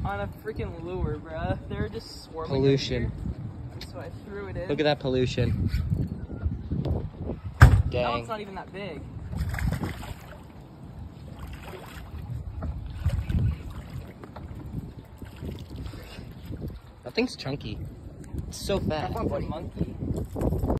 on a freaking lure, bruh. They're just swarming. Pollution. So I threw it in. Look at that pollution. That Dang. one's not even that big. That thing's chunky. It's so fat. That one's a monkey.